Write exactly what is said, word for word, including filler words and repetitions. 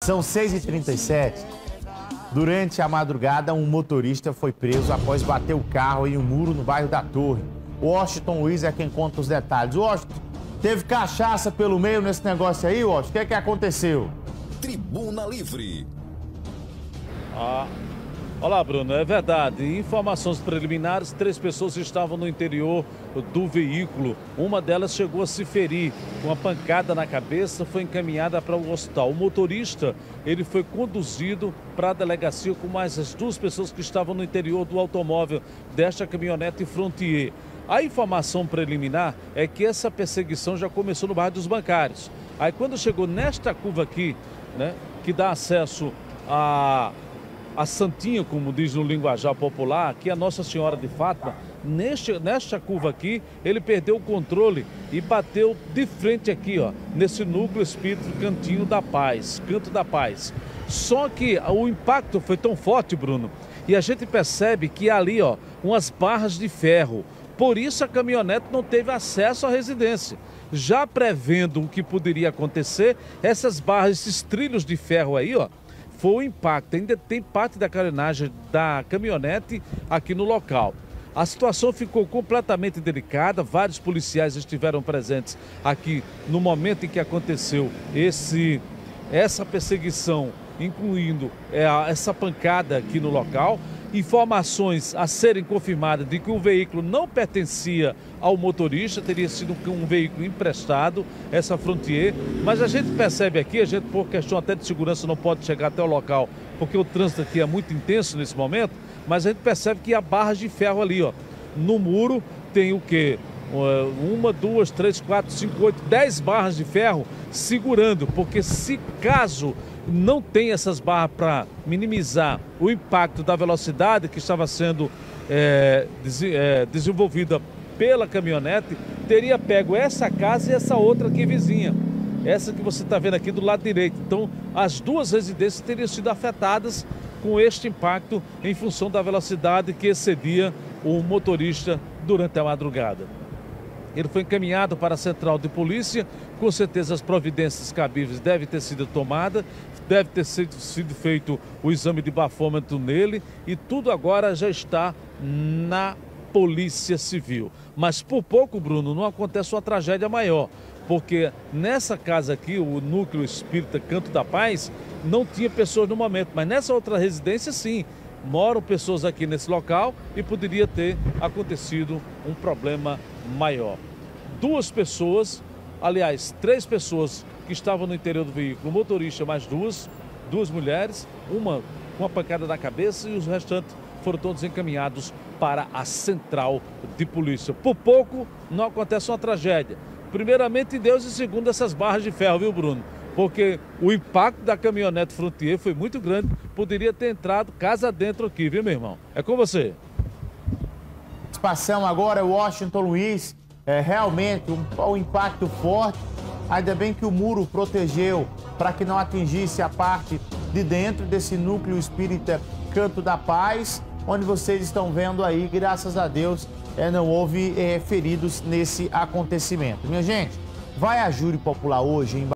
São seis e trinta e sete. Durante a madrugada, um motorista foi preso após bater o carro em um muro no bairro da Torre. O Washington Luiz é quem conta os detalhes. Washington, teve cachaça pelo meio nesse negócio aí, Washington? O que é que aconteceu? Tribuna Livre. Ah, olá, Bruno, é verdade. Informações preliminares, três pessoas estavam no interior do veículo. Uma delas chegou a se ferir com uma pancada na cabeça, foi encaminhada para o hospital. O motorista, ele foi conduzido para a delegacia com mais as duas pessoas que estavam no interior do automóvel desta caminhonete Frontier. A informação preliminar é que essa perseguição já começou no bairro dos Bancários. Aí quando chegou nesta curva aqui, né, que dá acesso a, a Santinha, como diz no linguajar popular, que é a Nossa Senhora de Fátima, neste, nesta curva aqui, ele perdeu o controle e bateu de frente aqui, ó, nesse núcleo espírita Cantinho da Paz, Canto da Paz. Só que o impacto foi tão forte, Bruno, e a gente percebe que ali, ó, umas barras de ferro. Por isso a caminhonete não teve acesso à residência. Já prevendo o que poderia acontecer, essas barras, esses trilhos de ferro aí, ó, foi o impacto. Ainda tem parte da carenagem da caminhonete aqui no local. A situação ficou completamente delicada, vários policiais estiveram presentes aqui no momento em que aconteceu esse, essa perseguição, incluindo é, essa pancada aqui no local. Informações a serem confirmadas de que o veículo não pertencia ao motorista, teria sido um veículo emprestado, essa Frontier, mas a gente percebe aqui, a gente por questão até de segurança não pode chegar até o local, porque o trânsito aqui é muito intenso nesse momento, mas a gente percebe que há barras de ferro ali, ó, no muro tem o quê? Uma, duas, três, quatro, cinco, oito, dez barras de ferro segurando, porque se caso não tem essas barras para minimizar o impacto da velocidade que estava sendo é, des, é, desenvolvida pela caminhonete, teria pego essa casa e essa outra aqui vizinha, essa que você está vendo aqui do lado direito. Então as duas residências teriam sido afetadas com este impacto em função da velocidade que excedia o motorista durante a madrugada. Ele foi encaminhado para a central de polícia, com certeza as providências cabíveis devem ter sido tomadas, deve ter sido, sido feito o exame de bafômetro nele e tudo agora já está na Polícia Civil. Mas por pouco, Bruno, não acontece uma tragédia maior, porque nessa casa aqui, o Núcleo Espírita Canto da Paz, não tinha pessoas no momento, mas nessa outra residência sim, moram pessoas aqui nesse local e poderia ter acontecido um problema maior. Duas pessoas, aliás, três pessoas que estavam no interior do veículo, o motorista mais duas, duas mulheres, uma com a pancada na cabeça e os restantes foram todos encaminhados para a central de polícia. Por pouco não acontece uma tragédia. Primeiramente Deus e segundo essas barras de ferro, viu, Bruno? Porque o impacto da caminhonete Frontier foi muito grande, poderia ter entrado casa dentro aqui, viu, meu irmão? É com você. Participação agora, Washington Luiz, é realmente um, um impacto forte, ainda bem que o muro protegeu para que não atingisse a parte de dentro desse núcleo espírita Canto da Paz, onde vocês estão vendo aí, graças a Deus, é, não houve é, feridos nesse acontecimento. Minha gente, vai a júri popular hoje em